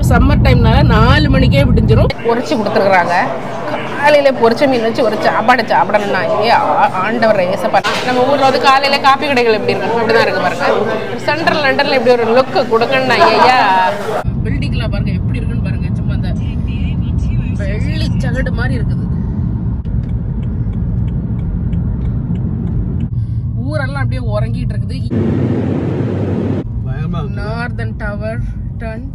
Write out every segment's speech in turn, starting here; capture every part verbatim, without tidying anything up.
Summer டைம்னால நாலு மணிக்கே விடிஞ்சிரும். பொரிச்சு கொடுத்துருக்குறாங்க. காலையில பொரிச்ச மீன் வச்சு ஒரு சாப்பாடு சாப்பிடணும்னா இதே ஆண்டவர் ஏசப்பா. நம்ம ஊர்ல வந்து காலையில காப்பி கடைகள் எப்படி இருக்கும் அப்படிதான் இருக்கு பாருங்க. சென்ட்ரல் லண்டன்ல இப்படி ஒரு லுக் கொடுக்கணும்னா ஐயா பில்டிங்ல பாருங்க எப்படி இருக்குன்னு பாருங்க. சும்மா அந்த வெள்ளி சகடு மாதிரி இருக்குது. ஊரெல்லாம் அப்படியே உறங்கிட்டு இருக்குது. Northern tower turn.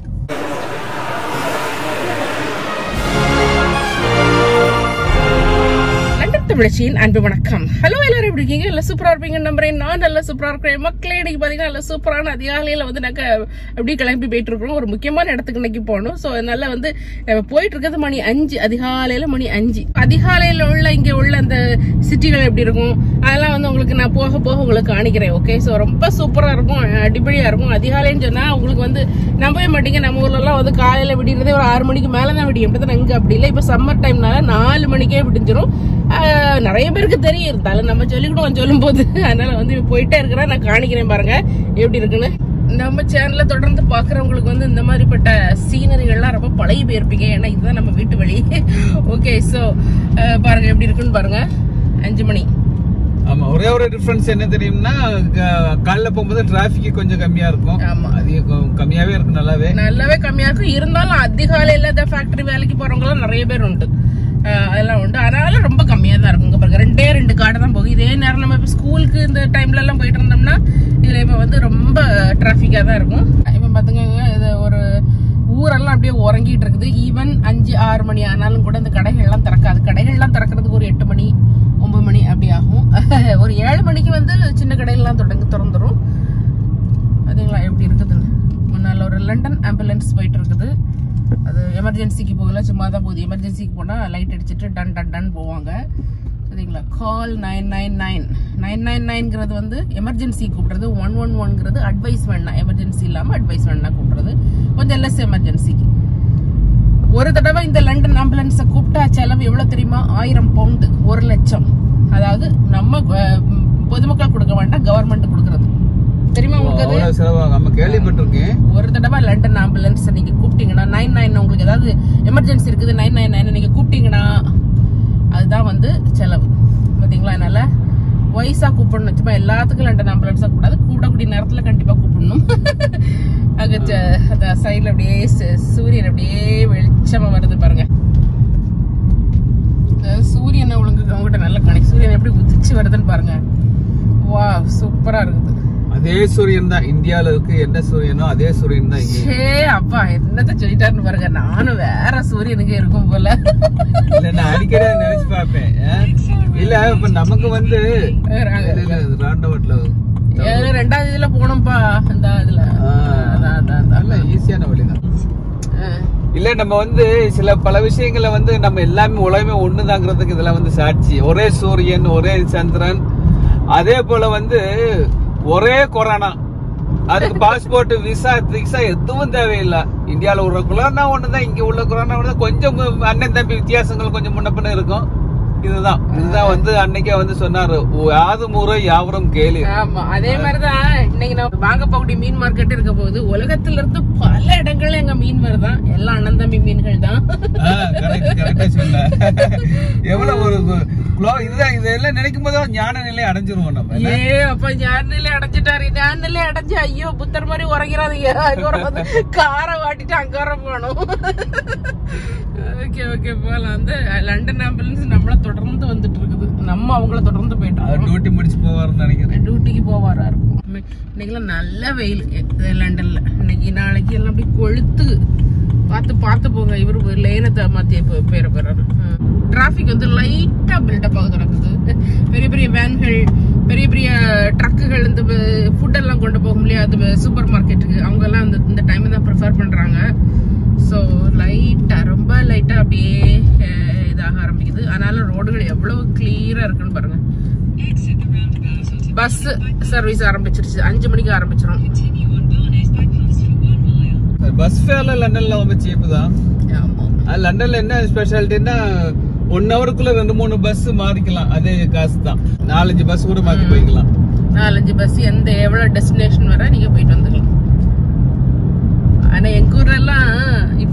தமிழச்சியின் அன்பு வணக்கம். ஹலோ, எல்லாரும் எப்படி இருக்கீங்க? எல்லாம் சூப்பரா இருப்பீங்க நம்புறேன். நான் நல்லா சூப்பரா இருக்கிறேன். மக்களே, இன்னைக்கு பாத்தீங்கன்னா நல்ல சூப்பரான அதிகாலையில வந்து நாங்க அப்படியே கிளம்பி போயிட்டு இருக்கோம். ஒரு முக்கியமான இடத்துக்கு இன்னைக்கு போகணும். சோ அதனால வந்து போயிட்டு இருக்கிறது மணி அஞ்சு, அதிகாலையில மணி அஞ்சு. அதிகாலையில உள்ள இங்க உள்ள அந்த சிட்டிகள் எப்படி இருக்கும் அதெல்லாம் வந்து உங்களுக்கு நான் போக போக உங்களுக்கு காணிக்கிறேன். ஓகே, சோ ரொம்ப சூப்பரா இருக்கும், அடிப்படையா இருக்கும். அதிகாலைன்னு சொன்னா உங்களுக்கு வந்து நம்பவே மாட்டீங்க. நம்ம ஊர்ல எல்லாம் வந்து காலையில விடிறதே ஒரு ஆறு மணிக்கு மேலதான் விடியும். இங்க அப்படி இல்லை. இப்ப சம்மர் டைம்னால நாலு மணிக்கே விடிஞ்சிரும். நிறைய பேருக்கு தெரியும், இருந்தாலும் நம்ம சொல்லிக்கிடுவோம் சொல்லும் போது. அதனால வந்து போயிட்டே இருக்கிறேன், நான் காணிக்கிறேன் பாருங்க எப்படி இருக்குன்னு. நம்ம சேனல்ல தொடர்ந்து பாக்குறவங்களுக்கு வந்து இந்த மாதிரிப்பட்ட சீனரிகள்லாம் ரொம்ப பழகி போயிருப்பீங்க. ஏன்னா இதுதான் நம்ம வீட்டு வழி. ஓகே, சோ பாருங்க எப்படி இருக்குன்னு பாருங்க. அஞ்சு மணி. ஆமா, ஒரே ஒரு டிஃபரன்ஸ் என்ன தெரியும்னா, காலைல போகும்போது டிராபிக் கொஞ்சம் கம்மியா இருக்கும். ஆமா, அது கம்மியாவே இருக்கும். நல்லாவே நல்லாவே கம்மியா இருக்கும். இருந்தாலும் அதிகாலையில இந்த ஃபேக்டரி வேலைக்கு போறவங்க எல்லாம் நிறைய பேர் உண்டு. அதெல்லாம் உண்டு. அதனால ரொம்ப கம்மியா தான் இருக்கும். பாருங்க, ரெண்டே ரெண்டு காடை தான் போகும். இதே நேரம் நம்ம இப்ப ஸ்கூலுக்கு இந்த டைம்ல எல்லாம் போயிட்டு இருந்தோம்னா இதுல இப்ப வந்து ரொம்ப டிராபிக்கா தான் இருக்கும். இப்ப பாத்துங்க, இது ஒரு ஊரெல்லாம் அப்படியே உறங்கிட்டு இருக்குது. ஈவன் அஞ்சு ஆறு மணி ஆனாலும் கூட இந்த கடைகள் எல்லாம் திறக்காது. கடைகள் எல்லாம் திறக்கிறதுக்கு ஒரு எட்டு மணி ஒன்பது மணி அப்படி ஆகும். ஒரு ஏழு மணிக்கு வந்து சின்ன கடைகள்லாம் தொடங்கி திறந்துரும். அதுங்களா எப்படி இருக்குதுன்னு. முன்னால ஒரு லண்டன் ஆம்புலன்ஸ் போயிட்டு இருக்குது. அது எமர்ஜென்சிக்கு போகல, சும்மா தான் போகுது. எமர்ஜென்சிக்கு போனா லைட் அடிச்சுட்டு டன் டன் டன் போவாங்க. சரிங்களா? Call nine nine nine nine nine நைன்ங்கிறது வந்து எமர்ஜென்சி கூப்பிடுறது. ஒன் ஒன் ஒன்ங்கிறது அட்வைஸ் வேணா, எமர்ஜென்சி இல்லாம அட்வைஸ் வேணா கூப்பிடுறது. கொஞ்சம் லெஸ் எமர்ஜென்சிக்கு. ஒரு தடவை இந்த லண்டன் ஆம்புலன்ஸை கூப்பிட்டா செலவு எவ்வளவு தெரியுமா? ஆயிரம் பவுண்டு, ஒரு லட்சம். அதாவது நம்ம பொதுமக்கள் கொடுக்க வேண்டாம், கவர்மெண்ட் கொடுக்கறது. தெரியுமா உங்களுக்கு? கேள்விப்பட்டிருக்கேன். ஒரு தடவை லண்டன் ஆம்புலன்ஸ் நீங்க கூப்பிட்டீங்கன்னா நைன் நைன் உங்களுக்கு ஏதாவது எமர்ஜென்சி இருக்குது, நைன் நைன் நைன் நீங்க கூப்பிட்டீங்கன்னா அதுதான் வந்து செலவு. பாத்தீங்களா? அதனால வயசா கூப்பிடணும். சும்மா எல்லாத்துக்கும் லண்டன் ஆம்புலன்ஸா கூடாது, கூடக்கூடிய நேரத்துல கண்டிப்பா கூப்பிடணும். அங்க சைட்ல அப்படியே சூரியன் அப்படியே வெளிச்சமா வருது பாருங்க. சூரியனை உங்களுக்கு அவங்ககிட்ட நல்ல கணக்கு. சூரியன் எப்படி உதிச்சு வருதுன்னு பாருங்க. வா, சூப்பரா இருக்குது. அதே சூரியன் தான் இந்தியால இருக்கு. என்ன சூரியனோ அதே சூரியன் தான் இங்க. அப்பா என்னத்த சொல்லிட்டாருன்னு பாருங்க. நானும் வேற சூரியனுக்கு இருக்கும் போல. இல்ல, நான் அடிக்கடி நினைச்சு பாப்பேன். இல்ல, இப்ப நமக்கு வந்து ரெண்டாவது இதுல போனோம்ப்பா. இந்த இதுல நல்ல ஈஸியான வழிதான். இல்ல, நம்ம வந்து சில பல விஷயங்களை வந்து நம்ம எல்லாமே உலகமே ஒண்ணுதாங்கிறதுக்கு இதெல்லாம் வந்து சாட்சி. ஒரே சூரியன், ஒரே சந்திரன், அதே போல வந்து ஒரே கொரோனா. அதுக்கு பாஸ்போர்ட், விசா, விசா எதுவும் தேவையில்லை. இந்தியாவில உள்ள கொரோனா ஒண்ணுதான், இங்க உள்ள கொரோனா ஒண்ணுதான். கொஞ்சம் அண்ணன் தம்பி வித்தியாசங்கள் கொஞ்சம் முன்ன பின்ன இருக்கும். இதுதான் இதுதான் வந்து அன்னைக்கே வந்து சொன்னாரு, யாது முறை யாவரும் கேளு. ஆமா, அதே மாதிரிதான் இன்னைக்கு நான் வாங்க போகக்கூடிய மீன் மார்க்கெட் இருக்க போகுது. உலகத்துல இருந்து பல இடங்கள்ல எங்க மீன் வருதான். எல்லாம் அண்ணன் தம்பி மீன்கள் தான். எவ்வளவு ஒரு இதுதான். இதெல்லாம் நினைக்கும் போது ஞான நிலை அடைஞ்சிருவோம் நம்ம. ஏ அப்ப ஞான நிலை அடைஞ்சிட்டாரு. ஞான நிலை அடைஞ்சு ஐயோ புத்தர் மாதிரி உறங்கிறாதீங்க. காரை வாட்டிட்டு அங்க வர போனோம். ஓகே ஓகே, போலாம். வந்து லண்டன் ஆம்புலன்ஸ் நம்மள தொடர்ந்து வந்துட்டு இருக்குது. நம்ம அவங்கள தொடர்ந்து போயிட்டோம். டியூட்டி முடிச்சு போவாருன்னு நினைக்கிறேன். டியூட்டிக்கு போவாரா இருக்கும். இன்னைக்கெல்லாம் நல்ல வெயில் லண்டன்ல. இன்னைக்கு நாளைக்கு எல்லாம் அப்படி கொளுத்து. பார்த்து பார்த்து போங்க. இவரு லேனத்தை மாத்தி பேர போறாரு. டிராபிக் வந்து லைட்டா பில்டப் ஆக தொடங்குது. பெரிய பெரிய வேன்கள், பெரிய பெரிய ட்ரக்குகள், இந்த ஃபுட் எல்லாம் கொண்டு போக முடியாது சூப்பர் மார்க்கெட்டுக்கு. அவங்க எல்லாம் இந்த டைம் தான் ப்ரிஃபர் பண்றாங்க. ஸோ லைட்டா, ரொம்ப லைட்டா அப்படியே இதாக ஆரம்பிக்குது. அதனால ரோடுகள் எவ்வளவு கிளியரா இருக்குன்னு பாருங்க. பஸ் சர்வீஸ் ஆரம்பிச்சிருச்சு. அஞ்சு மணிக்கு ஆரம்பிச்சிடும். பஸ் ஃபேர்ல லண்டன்ல ரொம்ப சீப்பு தான். லண்டன்ல என்ன ஸ்பெஷாலிட்டின்னா ஒன் ஹவருக்குள்ள ரெண்டு மூணு பஸ் மாறிக்கலாம். அதே காசு தான். நாலஞ்சு பஸ் கூட மாத்தி போய்க்கலாம். நாலஞ்சு பஸ் எந்த எவ்வளவு டெஸ்டினேஷன் வர நீங்க போயிட்டு வந்துக்கலாம். ஆனா எங்க ஊர்ல எல்லாம்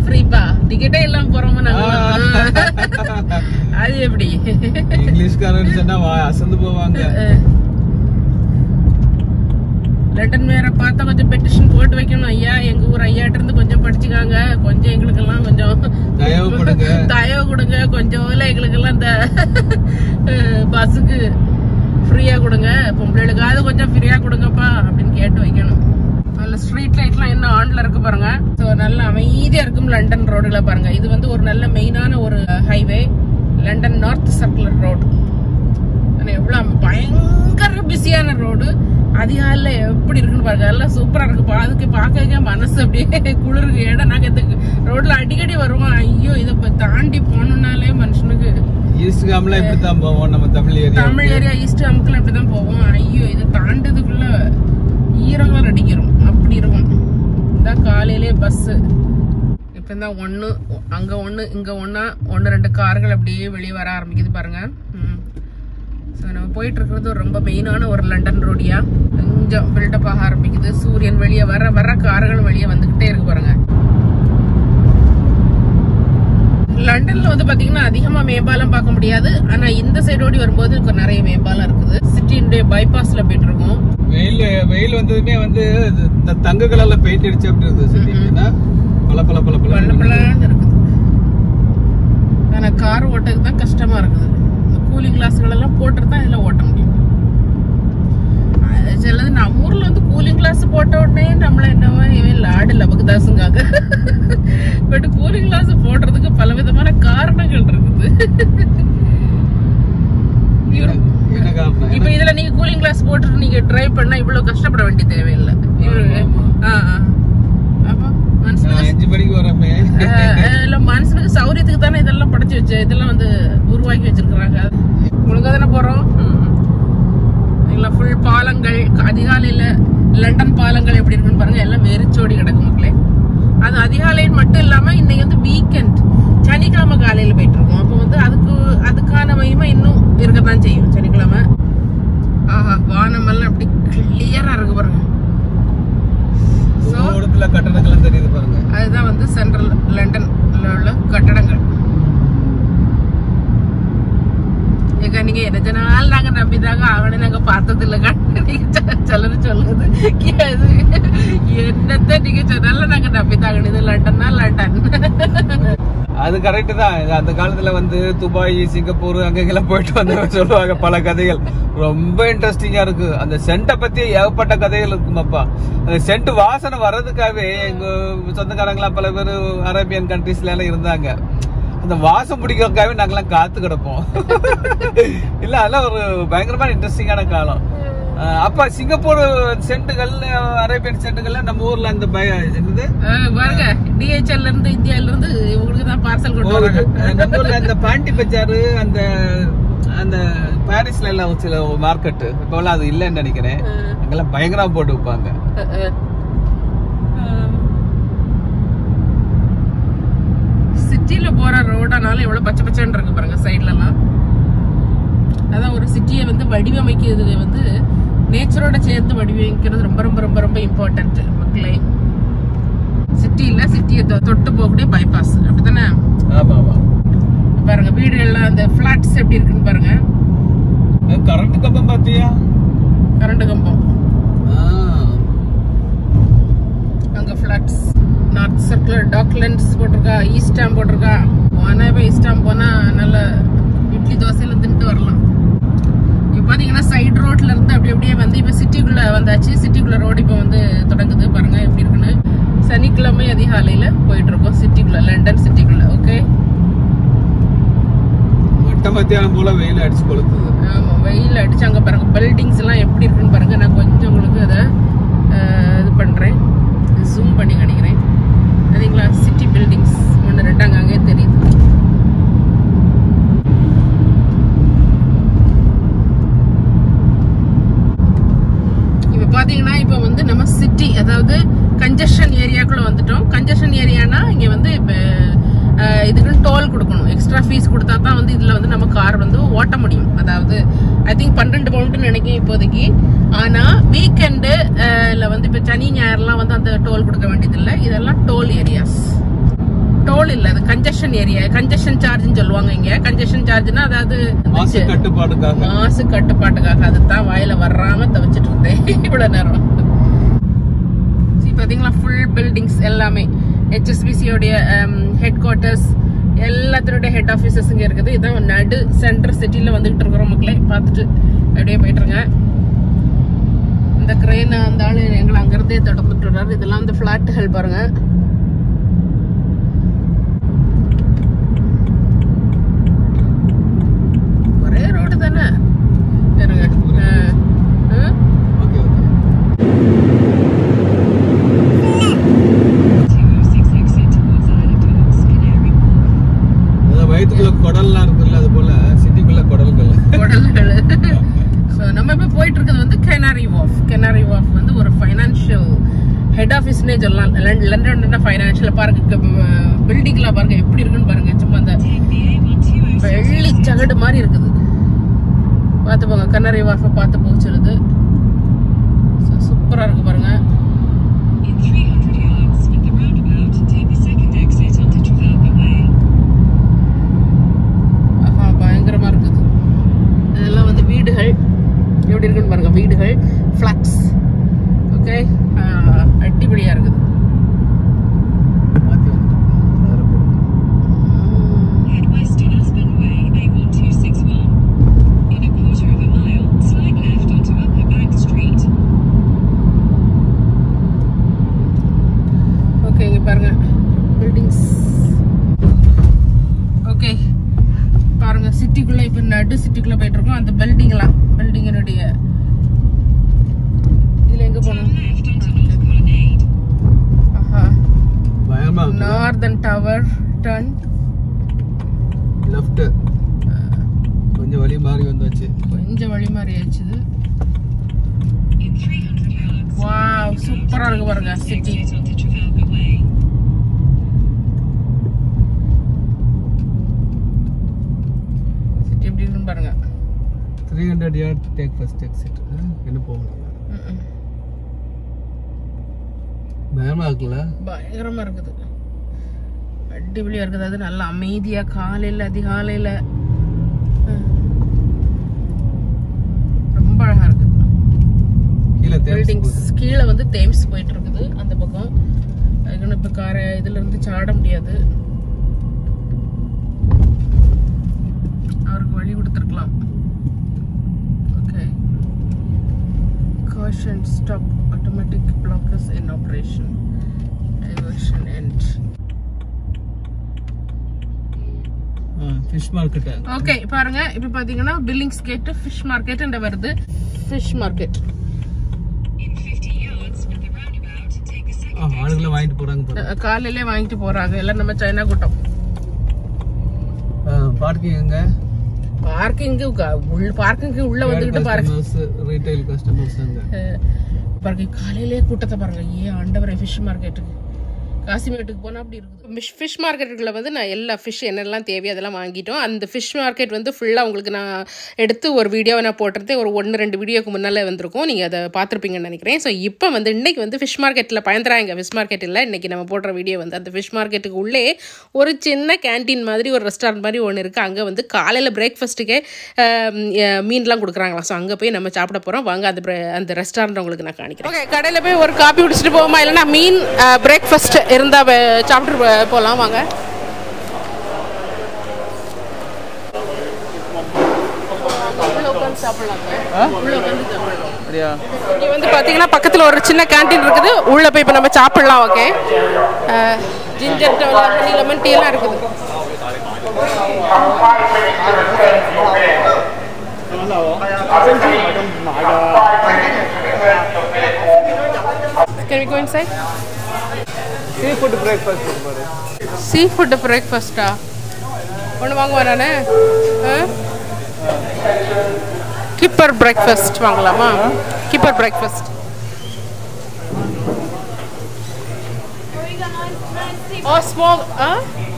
ஃப்ரீப்பா, டிக்கெட்டே இல்லாம போறோமா நாங்க? அது எப்படி? இங்கிலீஷ்காரன் சொன்னா அசந்து போவாங்க. லண்டன் வேற பார்த்தா கொஞ்சம் பெட்டிஷன் போட்டு வைக்கணும். ஐயா, எங்க ஊர் ஐயாட்ட இருந்து கொஞ்சம் படிச்சுக்காங்க, கொஞ்சம் எங்களுக்கு எல்லாம் கொஞ்சம் தயவு கொடுங்க, தயவு கொடுங்க, கொஞ்சம் எங்களுக்கு எல்லாம் இந்த பஸ்ஸுக்கு ஃப்ரீயா கொடுங்க, பொம்பளைகளுக்காவது கொஞ்சம் ஃப்ரீயா கொடுங்கப்பா அப்படின்னு கேட்டு வைக்கணும். நல்ல ஸ்ட்ரீட் லைட் எல்லாம் என்ன ஆன்ல இருக்கு பாருங்க. சோ நல்ல அமைதியா இருக்கும் லண்டன் ரோடுல பாருங்க. இது வந்து ஒரு நல்ல மெயினான ஒரு highway, London north circular road. எவ்வளவு பயங்கர பிஸியான ரோடு. அதிகாலைல எப்படி இருக்குன்னு பாருங்க, எல்லாம் சூப்பரா இருக்கு. அதுக்கு பாக்க மனசு அப்படியே குளிருக்கு. ஏன்னா நாங்க இந்த ரோட்ல அடிக்கடி வருவோம். ஐயோ, இதை தாண்டி போனோம்னாலே மனுஷனுக்கு ஈஸ்ட் காம்ல இப்படித்தான் போவோம். நம்ம Tamil area Tamil area east காம்க்குள்ள இப்படிதான் போவோம். ஐயோ, இதை தாண்டதுக்குள்ள ஈரங்கள் அடிக்கிறோம், அப்படி இருக்கும். இந்த காலையிலே பஸ் இப்பதான் ஒண்ணு அங்க ஒண்ணு இங்க ஒண்ணா ஒன்னு ரெண்டு கார்கள் அப்படியே வெளியே வர ஆரம்பிக்குது பாருங்க. நம்ம போயிட்டு இருக்கிறது ரொம்ப மெயினான ஒரு லண்டன் ரோடியா. கொஞ்சம் பில்டப் ஆக ஆரம்பிக்குது. சூரியன் வெளியே வர வர கார்கள் வெளியே வந்துகிட்டே இருக்கு பாருங்க. லண்டன்ல வந்து பாத்தீங்கன்னா அதிகமா மேம்பாலம் பார்க்க முடியாது. ஆனா இந்த சைடு ஓடி வரும்போது நிறைய மேம்பாலம் இருக்குது. சிட்டியுடைய பைபாஸ்ல போயிட்டு இருக்கோம். வெயில் வெயில் வந்ததுமே வந்து தங்க கலர்ல பெயிண்ட் அடிச்சு அப்படி இருக்குது. பல பல பல பல பலன்னு இருக்குது. ஆனா கார் ஓட்டதுக்கு தான் கஷ்டமா இருக்குது. கூலிங் கிளாஸ்கள் எல்லாம் போட்டுட்டு தான் இதுல ஓட்ட முடியும். சிலது நம்ம ஊர்ல வந்து கூலிங் கிளாஸ் போட்ட உடனே நம்மள என்னவோ இவன் லாடு லபக்குதாசுங்காங்க. பட் கூலிங் கிளாஸ் போடுறதுக்கு பல விதமான காரணங்கள் இருக்குது. இப்ப இதுல நீங்க கூலிங் கிளாஸ் போட்டுட்டு நீங்க டிரைவ் பண்ணா இவ்வளவு கஷ்டப்பட வேண்டிய தேவையில்லை. மனுஷனுக்கு சௌரியத்துக்கு தானே இதெல்லாம் படைச்சு வச்சு இதெல்லாம் வந்து உருவாக்கி வச்சிருக்காங்க. ஒழுங்கா தானே போறோம். ஃபுல் பாலங்கள், அதிகாலையில லண்டன் பாலங்கள் எப்படி இருக்குன்னு பாருங்க. எல்லாம் வெறிச்சோடி கிடக்கு மக்களே. அது அதிகாலைன்னு மட்டும் இல்லாம இன்னைக்கு வந்து வீக்கெண்ட், சனிக்கிழமை காலையில போயிட்டு இருக்கோம். அப்போ வந்து அதுக்கு அதுக்கான மகிமை இன்னும் இருக்கத்தான் செய்யும். சனிக்கிழமை ஆஹா, வானம் எல்லாம் அப்படி கிளியரா இருக்கு பாருங்க. கட்டடங்கள் தெரியுது பாருங்க. அதுதான் வந்து சென்ட்ரல் லண்டன்ல உள்ள கட்டடங்கள். நீங்க என்ன நாள் நாங்க நம்பிதாங்க அவனை நாங்க பார்த்தது இல்ல. சொல்லு சொல்லுது என்னத்த நீங்க சொன்னாலும் நாங்க நம்பிதாங்க. இது லண்டன்னா லண்டன். அது கரெக்ட் தான். அந்த காலத்துல வந்து துபாய், சிங்கப்பூர் அங்கெல்லாம் போயிட்டு வந்து சொல்லுவாங்க பல கதைகள். ரொம்ப இன்ட்ரெஸ்டிங்கா இருக்கு. அந்த சென்ட்டை பத்தி ஏகப்பட்ட கதைகள் இருக்குமாப்பா. அந்த சென்ட் வாசனை வர்றதுக்காகவே எங்க சொந்தக்காரங்களாம் பல பேர் அரேபியன் கண்ட்ரீஸ்ல எல்லாம் இருந்தாங்க. அந்த வாசம் பிடிக்கிறதுக்காகவே நாங்கெல்லாம் காத்து கிடப்போம். இல்ல அதெல்லாம் ஒரு பயங்கரமான இன்ட்ரெஸ்டிங்கான காலம். அப்ப சிங்கப்பூர் சென்ட்டுகள், அரேபியன் சென்ட்டுகள் நம்ம ஊர்ல அந்த என்னது பாருங்க, டிஹெச்எல்ல இருந்து இந்தியால இருந்து இவங்களுக்கு தான் பார்சல் கொண்டு வராங்க. நம்ம ஊர்ல அந்த பாண்டி பஜாரு, அந்த அந்த பாரிஸ்ல எல்லாம் சில மார்க்கெட் இப்ப எல்லாம் அது இல்லன்னு நினைக்கிறேன். அங்கெல்லாம் பயங்கரமா போட்டு வைப்பாங்க. சிட்டில போற ரோடானால எவ்வளவு பச்சை பச்சைன்னு இருக்கு பாருங்க சைட்ல எல்லாம். அதான் ஒரு சிட்டியை வந்து வடிவமைக்கிறது வந்து நேச்சரோட சேர்த்து வடிவமைக்கிறது ரொம்ப ரொம்ப ரொம்ப ரொம்ப இம்பார்ட்டன்ட் மக்களே. சிட்டி இல்ல, சிட்டியை தொட்டு போகக்கூடிய பைபாஸ் அப்படித்தானே. பாருங்க வீடு எல்லாம் அந்த பிளாட்ஸ் எப்படி இருக்குன்னு பாருங்க. கரண்ட் கம்பம் பாத்தியா? கரண்ட் கம்பம் அங்க பிளாட்ஸ். நார்த் சர்க்குலர் டாக்லண்ட்ஸ் போட்டிருக்கா, ஈஸ்டாம் போட்டிருக்கா. ஆனா இப்ப ஈஸ்டாம் போனா நல்ல இட்லி தோசையில தின்ட்டு வரலாம். இப்ப பாத்தீங்கன்னா சைட் ரோட்ல இருந்து அப்படி அப்படியே வந்து இப்ப சிட்டிக்குள்ள வந்தாச்சு. சிட்டிக்குள்ள ரோடு இப்ப வந்து தொடங்குது பாருங்க எப்படி இருக்குன்னு. சனிக்கிழமை அதிகாலையில போயிட்டு இருக்கோம் சிட்டிக்குள்ள, லண்டன் சிட்டிக்குள்ள. ஓகே, மத்தியானம் போல வெயில் அடிச்சு கொளுத்துது. ஆமா, வெயில் அடிச்சு அங்க பாருங்க பில்டிங்ஸ் எல்லாம் எப்படி இருக்குன்னு பாருங்க. நான் கொஞ்சம் உங்களுக்கு அதை இது பண்றேன், ஜூம் பண்ணி காணிக்கிறேன். சரிங்களா, சிட்டி பில்டிங்ஸ் ஒன்று ரெண்டு அங்க அங்கே தெரியுது. இப்ப பாத்தீங்கன்னா இப்ப வந்து நம்ம சிட்டி, அதாவது கன்ஜெஷன் ஏரியாக்குள்ள வந்துட்டோம். கன்ஜெஷன் ஏரியானா இங்க வந்து இப்ப இதுக்குன்னு டோல் கொடுக்கணும். எக்ஸ்ட்ரா ஃபீஸ் கொடுத்தா தான் வந்து இதுல வந்து நம்ம கார் வந்து ஓட்ட முடியும். அதாவது ஐ திங்க் பன்னெண்டு பவுண்டுன்னு நினைக்கிறேன் இப்போதைக்கு. ஆனா வீக்கெண்டு வந்து இப்ப சனி ஞாயிறுலாம் வந்து அந்த டோல் கொடுக்க வேண்டியது இல்லை. இதெல்லாம் டோல் ஏரியாஸ். டோல் இல்ல, அது கன்ஜெஷன் ஏரியா. கன்ஜெஷன் சார்ஜ்னு சொல்லுவாங்க இங்க. கன்ஜெஷன் சார்ஜ்னா அதாவது மாசு கட்டுப்பாட்டுக்காக மாசு கட்டுப்பாட்டுக்காக அதுதான் வாயில வராம தவிச்சிட்டு இருந்தேன் இவ்வளவு நேரம். பாத்தீங்களா, ஃபுல் பில்டிங்ஸ் எல்லாமே ஹெச்எஸ்பிசியோடைய ஹெட் குவார்ட்டர்ஸ், எல்லாத்தோட ஹெட் ஆஃபீஸஸ் இங்க இருக்குது. இதான் நடு சென்டர் சிட்டில வந்துகிட்டு இருக்கிறோம் மக்களே. பார்த்துட்டு அப்படியே போயிட்டுருங்க. இந்த கிரெயின் அந்த ஆளு எங்களை அங்கிருந்தே தொடர்ந்துட்டு வர்றாரு. இதெல்லாம் வந்து பிளாட்டுகள் பாருங்க. ஒரே ரோடு தானே இருங்க. வயிற்றுக்குள்ள குடல்லாம் இருக்குல்ல, அது போல சிட்டிக்குள்ள குடல்கள் குடல்கள். ஸோ நம்ம இப்போ போயிட்டு இருக்கிறது வந்து கெனாரி வார்ஃப். கெனாரி வார்ஃப் வந்து ஒரு ஃபைனான்ஷியல் ஹெட் ஆஃபீஸ்னே சொல்லலாம். லண்டன்ல ஃபைனான்ஷியல் பாருங்க, பில்டிங்லாம் பாருங்க எப்படி இருக்குன்னு பாருங்க. சும்மா அந்த வெள்ளி சகடு மாதிரி இருக்குது. பார்த்து போங்க, கெனாரி வார்ஃபை பார்த்து போச்சிருது. சூப்பரா இருக்கு பாருங்க. பயங்கரமா இருக்குது. இதெல்லாம் வந்து வீடுகள் எப்படி இருக்குன்னு பாருங்க. வீடுகள், ஃபிளாட்ஸ். ஓகே, அடிப்படியா இருக்குது. ஓகே, இங்க பாருங்க பில்டிங்ஸ். ஓகே பாருங்க, சிட்டிக்குள்ள இப்ப நடு சிட்டிக்குள்ள போயிட்டு இருக்கோம். அந்த பில்டிங்லாம் பில்டிங்கினுடைய இதுல எங்க போனோம்? ஆஹா, நார்தன் டவர் டர்ன் லெஃப்ட். கொஞ்சம் வழி மாறி வந்தாச்சு. கொஞ்சம் வழி மாறி ஆச்சு. வாவ், சூப்பரா இருக்கு பாருங்க சிட்டி. எப்படி இருக்குன்னு பாருங்க. three hundred yard take first exit. என்ன போகணும்? பயமா இருக்குல்ல? பயங்கரமா இருக்குது. அடிப்படியா இருக்குது. அது நல்ல அமைதியா காலையில அதிகாலையில ரொம்ப அழகா இருக்கு. கீழே பில்டிங்ஸ் கீழே வந்து தேம்ஸ் போயிட்டு இருக்குது அந்த பக்கம். அதுக்கு இப்ப கார இதுல இருந்து சாட முடியாது. அவருக்கு வழி கொடுத்துருக்கலாம். Okay, caution stop automatic blockers in operation, diversion end. Fish market. Okay பாருங்க, இப்போ பாத்தீங்கன்னா பில்லிங்ஸ்கேட் ஃபிஷ் மார்க்கெட் என்ற வருது. ஃபிஷ் மார்க்கெட் ஆளுகளை வாங்கிட்டு போறாங்க. காலையிலே வாங்கிட்டு போறாங்க எல்லாம். நம்ம சைனா கூட்டம். பார்க்கிங் எங்க? பார்க்கிங் உள்ள பார்க்கிங் உள்ள வந்துகிட்டு பாருங்க. ரீட்டைல் கஸ்டமர்ஸ் அங்க பாருங்க. காலையிலே கூட்டத்தை பாருங்க. ஏன் ஆண்டவரே, ஃபிஷ் மார்க்கெட்டுக்கு காசிமேட்டுக்கு போனால் அப்படி இருக்குது. ஃபிஷ் மார்க்கெட்டுக்குள்ள வந்து நான் எல்லா ஃபிஷ் என்னெல்லாம் தேவையோ அதெல்லாம் வாங்கிட்டோம். அந்த ஃபிஷ் மார்க்கெட் வந்து ஃபுல்லாக உங்களுக்கு நான் எடுத்து ஒரு வீடியோவை நான் போட்டுறது ஒரு ஒன்று ரெண்டு வீடியோக்கு முன்னால் வந்திருக்கும். நீங்கள் அதை பார்த்துருப்பீங்கன்னு நினைக்கிறேன். ஸோ இப்போ வந்து இன்றைக்கி வந்து ஃபிஷ் மார்க்கெட்டில் பயந்துறாங்க. ஃபிஷ் மார்க்கெட் இல்லை, இன்றைக்கி நம்ம போடுற வீடியோ வந்து அந்த ஃபிஷ் மார்க்கெட்டுக்கு உள்ளே ஒரு சின்ன கேன்டீன் மாதிரி ஒரு ரெஸ்டாரண்ட் மாதிரி ஒன்று இருக்குது. அங்கே வந்து காலையில் பிரேக்ஃபாஸ்ட்டுக்கே மீன்லாம் கொடுக்குறாங்களா. ஸோ அங்கே போய் நம்ம சாப்பிட போகிறோம். வாங்க அந்த அந்த ரெஸ்டாரண்ட் உங்களுக்கு நான் காணிக்கிறேன். ஓகே, கடையில் போய் ஒரு காப்பி குடிச்சிட்டு போவோமா, இல்லைன்னா மீன் பிரேக்ஃபாஸ்ட் இருந்தால் சாப்பிட்டு போகலாம். வாங்க. இங்க வந்து பாத்தீங்கன்னா பக்கத்துல ஒரு சின்ன கேண்டீன் இருக்குது. உள்ள போய் இப்ப நம்ம சாப்பிடலாம். Okay, ginger honey lemon tea எல்லாம் இருக்குது. Can we go inside? Seafood breakfast பாரு. Seafood breakfast-ஆ? ஒன்னு வாங்குவா நானே? கீப்பர் breakfast வாங்கலாமா? Kipper breakfast. Oh, small, huh?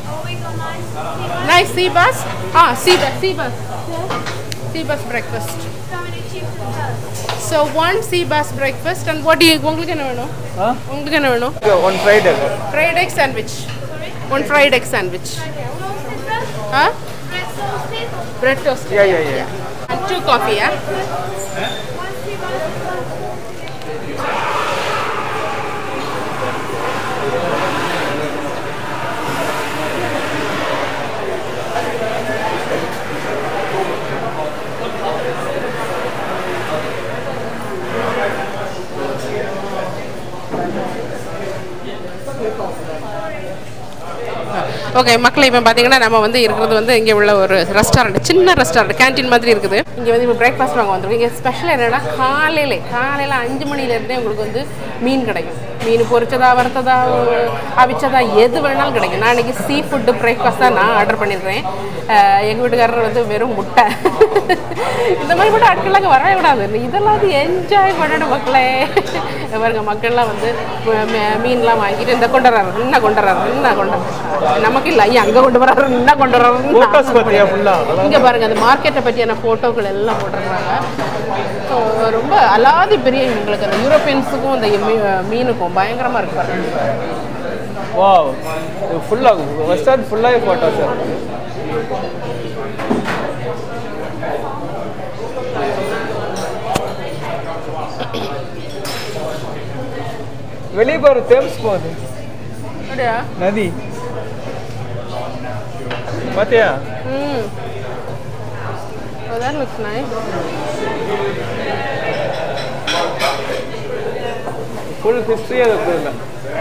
Nice sea bass? Ah, sea bass, sea bass. Sea bass breakfast. So one sea bass breakfast and what do you உங்களுக்கு என்ன வேணும்? Huh? உங்களுக்கு என்ன வேணும்? One fried egg. Fried egg sandwich. One fried egg sandwich. Huh? Bread toast. Yeah, yeah, yeah. And two coffee, yeah? Okay மக்களே, இப்போ பார்த்தீங்கன்னா நம்ம வந்து இருக்கிறது வந்து இங்கே உள்ள ஒரு ரெஸ்டாரண்ட், சின்ன ரெஸ்டாரண்ட், கேன்டீன் மாதிரி இருக்குது. இங்கே வந்து இப்போ பிரேக்ஃபாஸ்ட் வாங்க வந்துருக்கோம். இங்கே ஸ்பெஷல் என்னென்னா காலையில் காலையில் அஞ்சு மணிலேருந்தே உங்களுக்கு வந்து மீன் கிடைக்கும். மீன் பொரிச்சதா, வறுத்ததா, அவிச்சதா, எது வேணாலும் கிடைக்கும். நான் இன்றைக்கி சீ ஃபுட்டு பிரேக்ஃபாஸ்ட் தான் நான் ஆர்டர் பண்ணியிருக்கிறேன். எங்கள் வீட்டுக்காரர் வந்து வெறும் முட்டை, இந்த மாதிரி மட்டும் ஆட்கள்லாம் அங்கே வரவே கூடாது. இதெல்லாம் வந்து என்ஜாய் பண்ணணும் மக்களே. பாருங்க, மக்கள்லாம் வந்து மீன்லாம் வாங்கிட்டு இந்த கொண்டு வர்றாரு, இன்னும் கொண்டு வர்றாரு, இன்னும் கொண்டு வர்றாரு. நமக்கு இல்லை, ஐயா அங்கே கொண்டு வர்றாரு, இன்னும் கொண்டு வர்றாரு. இங்கே பாருங்க, அந்த மார்க்கெட்டை பற்றியான ஃபோட்டோக்கள் எல்லாம் போட்டுருக்காங்க. ஸோ ரொம்ப அலாதி பெரிய எங்களுக்கு அந்த யூரோப்பியன்ஸுக்கும் அந்த மீனுக்கும் பயங்கரமாக இருக்கு பாருங்க. வாவ், ஃபுல்லாக ரெஸ்டாரண்ட் ஃபுல்லாகவே போட்டோ சார். வெளியே போகிற தேம்ஸ் போகுது நதி பார்த்தியா? ம், oh, that looks nice. full history அது இல்ல.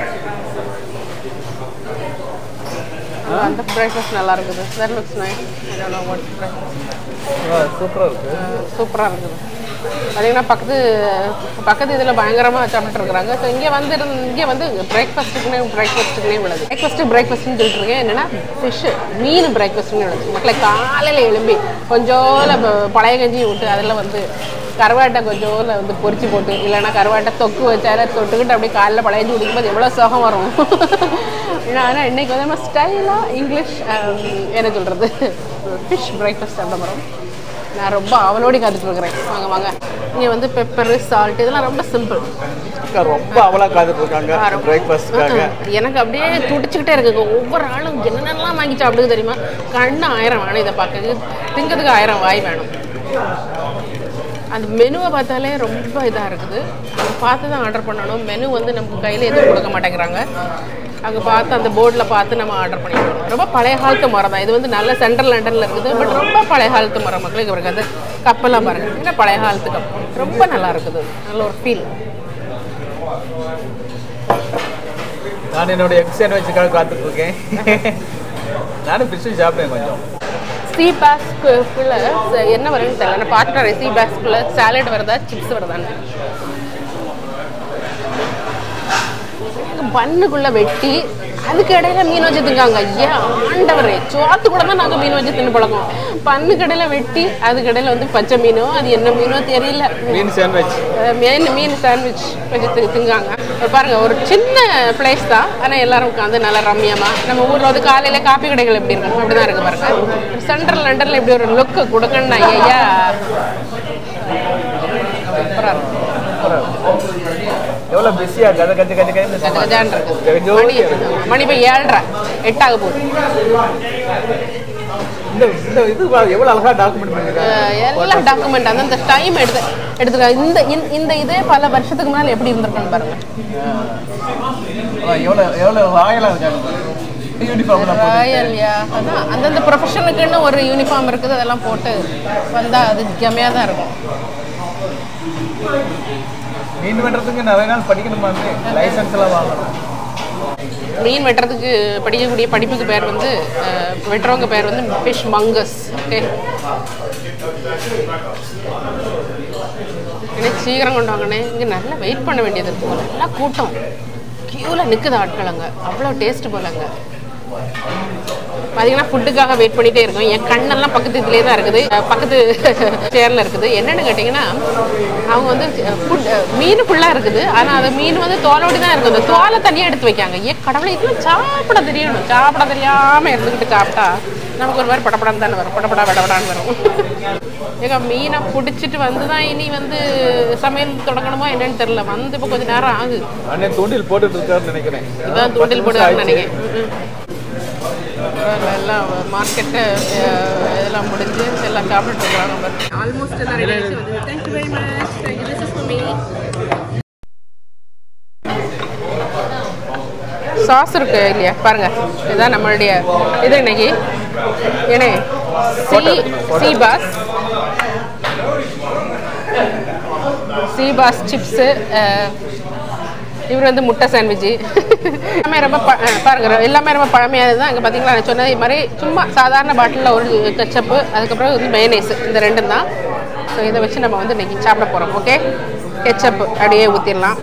அந்த பிரேக்ஃபாஸ்ட் நல்லா இருக்குது. that looks nice. I don't know what breakfast. சூப்பரா இருக்கு, சூப்பரா இருக்குது. பார்த்தீங்கன்னா பக்கத்து பக்கத்து இதில் பயங்கரமாக சாப்பிட்டு இருக்கிறாங்க. ஸோ இங்கே வந்து இங்கே வந்து பிரேக்ஃபாஸ்ட்டுக்குன்னே பிரேக்ஃபாஸ்ட்டுக்குனே விழுது. பிரேக்ஃபாஸ்ட்டு பிரேக்ஃபாஸ்ட்னு சொல்லிட்டு இருக்கேன். என்னென்னா ஃபிஷ்ஷு மீன் பிரேக்ஃபாஸ்ட்னு விழுது. மக்களை காலையில் எழும்பி கொஞ்சோல பழைய கஞ்சி விட்டு அதில் வந்து கருவாட்டை கொஞ்சோல வந்து பொரிச்சு போட்டு, இல்லைன்னா கருவாட்டை தொக்கு வச்சால தொட்டுக்கிட்டு அப்படியே காலையில் பழையஞ்சி குடிக்கும்போது எவ்வளோ சுகம் வரும். ஆனால் இன்றைக்கி வந்து நம்ம ஸ்டைலாக இங்கிலீஷ் என்ன சொல்கிறது ஃபிஷ் பிரேக்ஃபாஸ்ட் சாப்பிட போகிறோம். நான் ரொம்ப அவளோடி காத்துட்டு இருக்கிறேன். வாங்க வாங்க. இங்கே வந்து பெப்பரு, சால்ட் இதெல்லாம் ரொம்ப சிம்பிள். ரொம்ப அவளா காத்துட்டு இருக்காங்க பிரேக்ஃபாஸ்ட்காக. எனக்கு அப்படியே துடிச்சுக்கிட்டே இருக்குங்க. ஒவ்வொரு ஆளும் என்னென்னலாம் வாங்கி சாப்பிடுது தெரியுமா? கண்ணு ஆயிரம் வேணும் இதை பார்க்க, திங்கிறதுக்கு ஆயிரம் வாய் வேணும். அந்த மெனுவை பார்த்தாலே ரொம்ப இதாக இருக்குது. அதை பார்த்து தான் ஆர்டர் பண்ணணும். மெனு வந்து நமக்கு கையில் எதுவும் கொடுக்க மாட்டேங்கிறாங்க. அங்கே பார்த்து அந்த போர்டில் பார்த்து நம்ம ஆர்டர் பண்ணிடுவோம். ரொம்ப பழைய காலத்து மரம் தான் இது. வந்து நல்ல சென்ட்ரல் லண்டனில் இருக்குது. பட் ரொம்ப பழைய காலத்து மரம் மக்களுக்கு இவருக்கு அது கப்பெல்லாம் பாருங்கள், ஏன்னா பழைய காலத்து கப் ரொம்ப நல்லா இருக்குது. நல்ல ஒரு ஃபீல். நான் என்னோட எக் சாண்ட்விச்சுக்காக காத்துட்டு இருக்கேன். நானும் ஃபிஷ் சாப்பிடுவேன் கொஞ்சம். சீ பேஸ்க்குள்ள என்ன வருதுன்னு தெரியல. நான் பார்த்துட்டு சீ பேஸ்க்குள்ள சாலட் வருதா சிப்ஸ் வருதான்னு. பண்ணுக்குள்ள வெட்டி அதுக்கு இடையில மீன் வச்சு திங்காங்க. ஐயா ஆண்டவரே, சோத்து கூட தான் நாங்கள் மீன் வச்சு தின்னு பழக்கம். பண்ணு கடையில வெட்டி அதுக்கு இடையில வந்து பச்சை மீனோ அது என்ன மீனோ தெரியல, மீன் சாண்ட்விச் மீன் மீன் சாண்ட்விச் வச்சு திங்காங்க. பாருங்க, ஒரு சின்ன பிளேஸ் தான், ஆனால் எல்லாரும் உட்காந்து நல்லா ரம்யமா. நம்ம ஊர்ல வந்து காலையில காப்பி கடைகள் எப்படி இருக்கும் அப்படிதான் இருக்கு பாருங்க. சென்ட்ரல் லண்டன்ல இப்படி ஒரு லுக்கு கொடுக்கணும். ஐயா சூப்பரா இருக்கும். எவ்வளோ பிஸியா கதை கதை கதை கதை மணி மணி இப்போ ஏழரை எட்டாக போகுது. இந்த இந்த இது எவ்வளோ அழகாக டாக்குமெண்ட் பண்ணிருக்காங்க. எல்லாம் டாக்குமெண்ட் அந்த டைம் எடுத்து எடுத்துருக்காங்க. இந்த இந்த இதே பல வருஷத்துக்கு முன்னால் எப்படி இருந்திருக்குன்னு பாருங்க. எவ்வளோ எவ்வளோ ராயலாக இருக்காங்க. அதான் அந்தந்த ப்ரொஃபஷனுக்குன்னு ஒரு யூனிஃபார்ம் இருக்குது. அதெல்லாம் போட்டு வந்தால் அது கம்மியாக தான் இருக்கும். மீன் வெட்டுறதுக்கு நிறைய நாள் படிக்கணுமா, லைசன்ஸ் எல்லாம் வாங்கணும். மீன் வெட்டுறதுக்கு படிக்கக்கூடிய படிப்புக்கு பேர் வந்து வெட்டுறவங்க பேர் வந்து ஃபிஷ் மங்கஸ். ஓகே, எனக்கு சீக்கிரம் கொண்டு வாங்கினே. இங்கே நல்லா வெயிட் பண்ண வேண்டியது இருக்கும். நல்லா கூட்டம், க்யூவில் நிற்குது ஆட்கள். அங்கே அவ்வளோ டேஸ்ட் போலங்க. பார்த்தீங்கன்னா ஃபுட்டுக்காக வெயிட் பண்ணிகிட்டே இருக்கும். என் கண்ணெல்லாம் பக்கத்து இதுலேயே தான் இருக்குது, பக்கத்து சேரில் இருக்குது. என்னென்னு கேட்டிங்கன்னா, அவங்க வந்து ஃபுட் மீன் ஃபுல்லாக இருக்குது. ஆனால் அது மீன் வந்து தோலோடி தான் இருக்குது. அந்த தோலை தனியாக எடுத்து வைக்காங்க. ஏன் கடவுளை இதெல்லாம் சாப்பிட தெரியணும். சாப்பிட தெரியாமல் இருந்துக்கிட்டு சாப்பிட்டா நமக்கு ஒரு மாதிரி படப்படான்னு தானே வரும். படப்படா விடப்படான்னு வரும். ஏங்க மீனை பிடிச்சிட்டு வந்து தான் இனி வந்து சமையல் தொடங்கணுமோ என்னன்னு தெரியல. வந்து இப்போ கொஞ்சம் நேரம் ஆகுது. தூண்டில் போட்டுட்டு இருக்காருன்னு நினைக்கிறேன். இதான் தூண்டில் போட்டுருக்காருன்னு நினைக்கிறேன். எல்லாம் மார்க்கெட்டு இதெல்லாம் முடிஞ்சு எல்லாம் சாப்பிட்டுட்டு இருக்காங்க. ஆல்மோஸ்ட் எல்லாம் ரெடி ஆகிடுச்சு வந்து. Thank you very much. Thank you. This is for me. Sauce இருக்கு இல்லையா பாருங்க. இதுதான் நம்மளுடைய இது இன்னைக்கு ஏனே சி சி பாஸ் சி பாஸ் சிப்ஸு. இவர் வந்து முட்டை சாண்ட்விட்சு. எல்லாமே ரொம்ப பாருங்க எல்லாமே ரொம்ப பழமையானது தான். இங்கே பார்த்தீங்களா நான் சொன்னது மாதிரி சும்மா சாதாரண பாட்டிலில் ஒரு கெச்சப்பு, அதுக்கப்புறம் வந்து மயோனைஸ், இந்த ரெண்டும் தான். ஸோ இதை வச்சு நம்ம வந்து இன்றைக்கி சாப்பிட போகிறோம். ஓகே, கெச்சப்பு அப்படியே ஊற்றிடலாம்.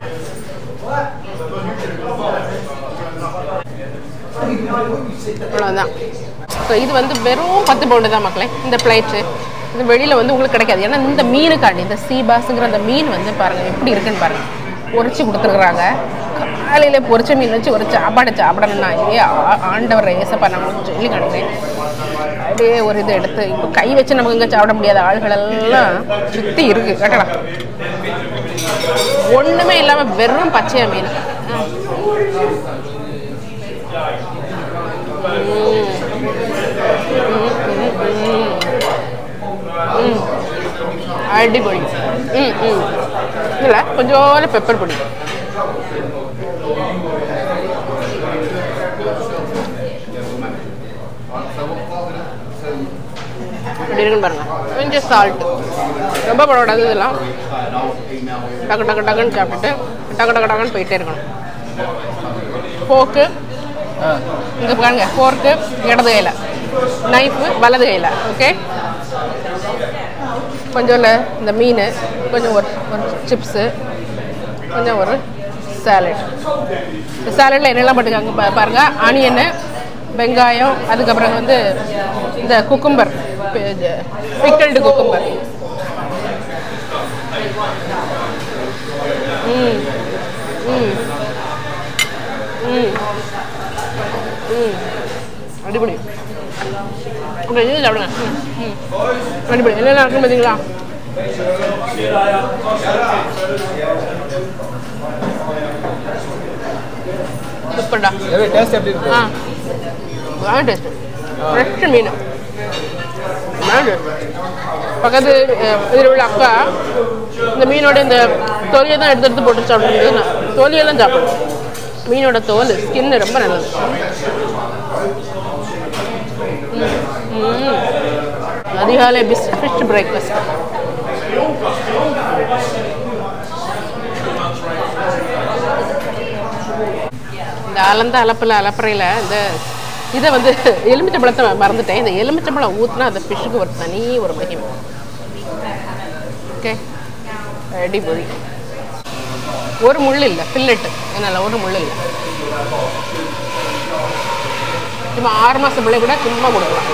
அவ்வளோதான். ஸோ இது வந்து வெறும் பத்து பவுண்டு தான் மக்களே இந்த பிளேட்டு. இது வெளியில் வந்து உங்களுக்கு கிடைக்காது. ஏன்னா இந்த மீனுக்காண்டி இந்த சீ பாஸுங்கிற அந்த மீன் வந்து பாருங்கள் எப்படி இருக்குன்னு பாருங்கள். பொரிச்சு கொடுத்துருக்குறாங்க. காலையில் பொரிச்ச மீன் வச்சு ஒரு சாப்பாடு சாப்பிடணும்னா ஏ ஆண்டவர் ஏசப்பா நம்ம சொல்லி காணுறேன். அப்படியே ஒரு இது எடுத்து இப்போ கை வச்சு நமக்கு இங்கே சாப்பிட முடியாத ஆள்களெல்லாம் சுற்றி இருக்குது கேட்டடா. ஒன்றுமே இல்லாமல் வெறும் பச்சையா மீன். அடிப்பொடி. ம் ம் இதில் கொஞ்சோல பெப்பர் பொடி. அப்படி இருக்குன்னு பாருங்க. கொஞ்சம் சால்ட் ரொம்ப போடக்கூடாது. இதெல்லாம் டக்கு டக்கு டக்குன்னு சாப்பிட்டுட்டு டக்கு டக்கு டக்குன்னு போயிட்டே இருக்கணும். ஃபோர்க்கு இங்கே பாருங்க. ஃபோர்க்கு இடது கையில், நைஃபு வலது கையில். ஓகே, கொஞ்சம் இந்த மீன், கொஞ்சம் ஒரு ஒரு சிப்ஸு, கொஞ்சம் ஒரு சாலட். இந்த சாலட்டில் என்னெல்லாம் போட்டுக்காங்க பா பாருங்கள். ஆனியனு, வெங்காயம், அதுக்கப்புறம் வந்து இந்த குக்கும்பர், பிக்கல்டு குக்கும்பர். ம் ம் ம் ம் அடிப்பொடி. ஓகே, இது சாப்பிடுங்க. ம் அடிப்பொடி. என்னெல்லாம் இருக்குன்னு பார்த்தீங்களா? சூப்பர்டா. ஆ நல்லா டேஸ்ட்டு. ஃப்ரெஷ் மீன். பக்கத்து இதில் உள்ள அக்கா இந்த மீனோட இந்த தோலியை தான் எடுத்து எடுத்து போட்டு சாப்பிடுறது. தோலியெல்லாம் சாப்பிடுவோம். மீனோட தோல் ஸ்கின்னு ரொம்ப நல்லது. அதிகாலை பிஸ் ஃபிஷ் பிரேக்ஃபாஸ்ட். இந்த அலந்த அலப்பில் அலப்பறையில் இந்த இதை வந்து எலுமிச்சம்பழத்தை மறந்துட்டேன். இந்த எலுமிச்சம்பழம் ஊற்றினா அந்த ஃபிஷ்ஷுக்கு ஒரு தனி ஒரு மகிமை. ஓகே, அடிப்பொடி. ஒரு முள் இல்லை, ஃபில்லெட்டு. என்னால் ஒரு முள் இல்லை. சும்மா ஆறு மாதம் பிள்ளை கூட சும்மா கொடுக்கலாம்.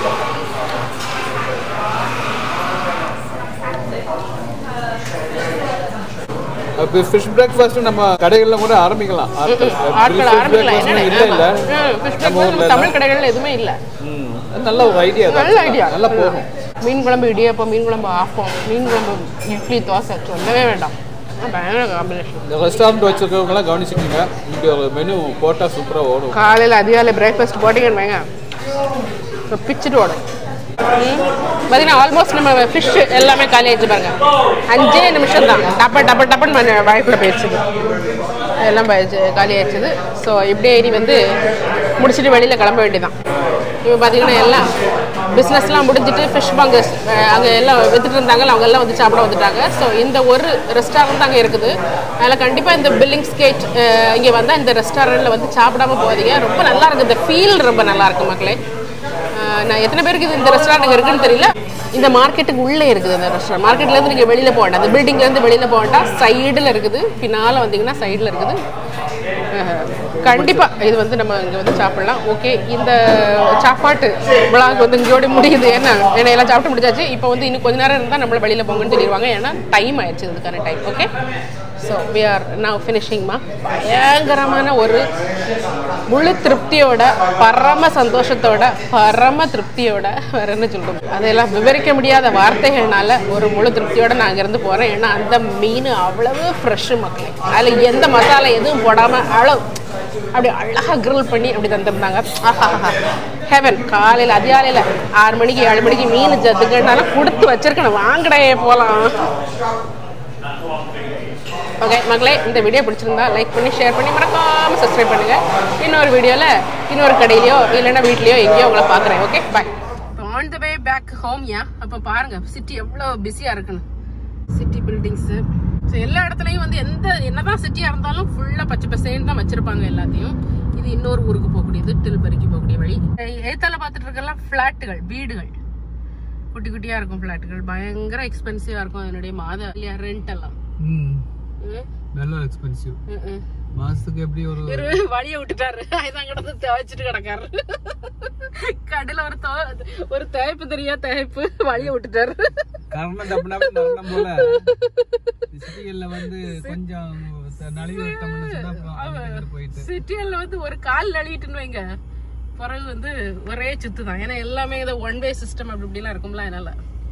ஃபிஷ் பிரேக்ஃபாஸ்ட் நம்ம கடைகள்ல கூட ஆரம்பிக்கலாம். ஆட்கள் ஆரம்பிக்கலாம். என்ன இல்ல இல்ல நம்ம ஊர்ல தமிழ் கடைகள்ல எதுவுமே இல்ல. நல்ல ஒரு ஐடியா. நல்ல ஐடியா. நல்லா போகும். மீன் குழம்பு, இடியாப்பம், மீன் குழம்பு ஆப்பம், மீன் குழம்பு இட்லி, தோசை சொல்லவே வேண்டாம். பயங்கர காம்பினேஷன். இந்த ரெஸ்டாரண்ட் வச்சிருக்கவங்களாம் கவனிச்சுக்கோங்க. இப்படி ஒரு மெனு போட்டால் சூப்பராக ஓடும். காலையில் அதிகாலை பிரேக்ஃபாஸ்ட் போட்டிங்கன்னு வைங்க, பிச்சுட்டு ஓடும். பார்த்தீங்கன்னா ஆல்மோஸ்ட் நம்ம ஃபிஷ் எல்லாமே காலி ஆயிடுச்சு பாருங்க. அஞ்சே நிமிஷம் தான் டப்ப டப்ப டப்பன்னு வாய்ப்பில் போயிடுச்சுது. எல்லாம் போயிடுச்சு, காலி ஆயிடுச்சுது. ஸோ இப்படியே இனி வந்து முடிச்சுட்டு வெளியில் கிளம்ப வேண்டியதான். இப்போ பார்த்தீங்கன்னா எல்லாம் பிஸ்னஸ்லாம் முடிஞ்சிட்டு ஃபிஷ் பங்கர்ஸ் அங்கே எல்லாம் விற்றுட்டு இருந்தாங்க. அவங்க எல்லாம் வந்து சாப்பிட வந்துட்டாங்க. ஸோ இந்த ஒரு ரெஸ்டாரண்ட் அங்கே இருக்குது. அதில் கண்டிப்பாக இந்த பில்லிங்ஸ்கேட் இங்கே வந்தால் இந்த ரெஸ்டாரண்ட்டில் வந்து சாப்பிடாம போகாதீங்க. ரொம்ப நல்லா இருக்குது. இந்த ஃபீல் ரொம்ப நல்லா இருக்குது மக்களே. நான் எத்தனை பேருக்கு இது இந்த ரெஸ்டாரண்ட் இருக்குன்னு தெரியல. இந்த மார்க்கெட்டுக்கு உள்ளே இருக்குது அந்த ரெஸ்டாரண்ட். மார்க்கெட்லேருந்து நீங்கள் வெளியில் போக வேண்டாம். அந்த பில்டிங்லேருந்து வெளியில் போக வேண்டாம். சைடில் இருக்குது. பின்னால் வந்தீங்கன்னா சைடில் இருக்குது. கண்டிப்பாக இது வந்து நம்ம இங்கே வந்து சாப்பிட்லாம். ஓகே, இந்த சாப்பாட்டு விழாவுக்கு வந்து இங்கேயோட முடியுது. ஏன்னா ஏன்னா எல்லாம் சாப்பிட்டு முடிச்சாச்சு. இப்போ வந்து இன்னும் கொஞ்ச நேரம் இருந்தால் நம்மளை வெளியில் போங்கன்னு சொல்லிடுவாங்க. ஏன்னா டைம் ஆயிடுச்சு இதுக்கான time. Okay, so we are now ஃபினிஷிங்மா. பயங்கரமான ஒரு முழு திருப்தியோட, பரம சந்தோஷத்தோட, பரம திருப்தியோட வேற என்ன சொல்கிறோம், அதெல்லாம் விவரிக்க முடியாத வார்த்தைகள்னால ஒரு முழு திருப்தியோட நான் அங்கேருந்து போகிறேன். ஏன்னா அந்த மீன் அவ்வளவு ஃப்ரெஷ்ஷு மக்களே. அதில் எந்த மசாலா எதுவும் போடாமல் அவ்வளோ அப்படி அழகாக கிரில் பண்ணி அப்படி தந்துருந்தாங்க. ஆஹா ஹெவன். காலையில் அதிகாலையில் ஆறு மணிக்கு ஏழு மணிக்கு மீன் ஜத்துக்குனாலும் கொடுத்து வச்சிருக்கணும். வாங்கடே போகலாம். ஓகே மக்களே, இந்த வீடியோ பிடிச்சிருந்தா லைக் பண்ணி ஷேர் பண்ணி மறக்காமல் சப்ஸ்கிரைப் பண்ணுங்கள். இன்னொரு வீடியோவில் இன்னொரு கடையிலையோ இல்லைன்னா வீட்லேயோ எங்கேயோ உங்களை பார்க்குறேன். Okay bye. On the way back home. ஏன் அப்போ பாருங்க சிட்டி எவ்வளோ பிஸியாக இருக்குன்னு. சிட்டி பில்டிங்ஸு ஸோ எல்லா இடத்துலையும் வந்து எந்த என்னதான் சிட்டியாக இருந்தாலும் ஃபுல்லாக பச்சை பசேன்னு தான் வச்சுருப்பாங்க எல்லாத்தையும். இது இன்னொரு ஊருக்கு போகக்கூடியது, டில்பரிக்கு போகக்கூடிய வழி. ஏத்தால பார்த்துட்டு இருக்கலாம் ஃப்ளாட்டுகள், வீடுகள் குட்டி குட்டியாக இருக்கும். ஃப்ளாட்டுகள் பயங்கர எக்ஸ்பென்சிவாக இருக்கும். அதனுடைய மாத இல்லையா ரெண்ட் எல்லாம் நல்ல எக்ஸ்பென்சிவ். மாசத்துக்கு எப்படி ஒரு வழிய விட்டுட்டாரு. இதான் கிடந்து துவைச்சிட்டு கிடக்காரு. கடையில ஒரு ஒரு தேய்ப்பு தெரியா தேய்ப்பு வழிய விட்டுட்டாரு. காரணம் தப்புனா மரணம் போல சிட்டிகள்ல வந்து கொஞ்சம் நலிவு விட்டோம்னு சொன்னா அப்புறம் போயிட்டு சிட்டிகள்ல வந்து ஒரு கால் நலிட்டுன்னு வைங்க, பிறகு வந்து ஒரே சுத்து தான். ஏன்னா எல்லாமே இதை ஒன் வே சிஸ்டம் அப்படி இப்படிலாம் இருக்கும்ல. அதனால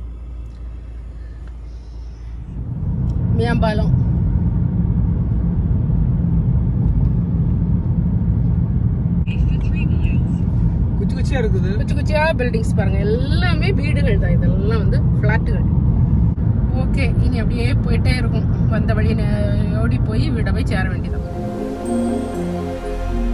மேம்பாலம் குச்சி குச்சியா இருக்குது. குச்சி குச்சியா பில்டிங்ஸ் பாருங்க. எல்லாமே வீடுகள் தான். இதெல்லாம் வந்து பிளாட்டுகள். ஓகே, இனி அப்படியே போயிட்டே இருக்கும். வந்த வழி ஓடி போய் வீட போய் சேர வேண்டியதான்.